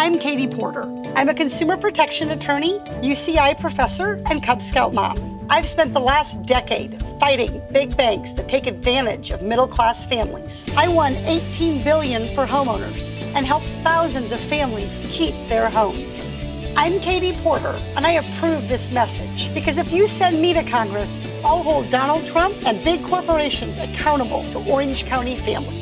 I'm Katie Porter. I'm a consumer protection attorney, UCI professor, and Cub Scout mom. I've spent the last decade fighting big banks that take advantage of middle-class families. I won $18 billion for homeowners and helped thousands of families keep their homes. I'm Katie Porter, and I approve this message because if you send me to Congress, I'll hold Donald Trump and big corporations accountable to Orange County families.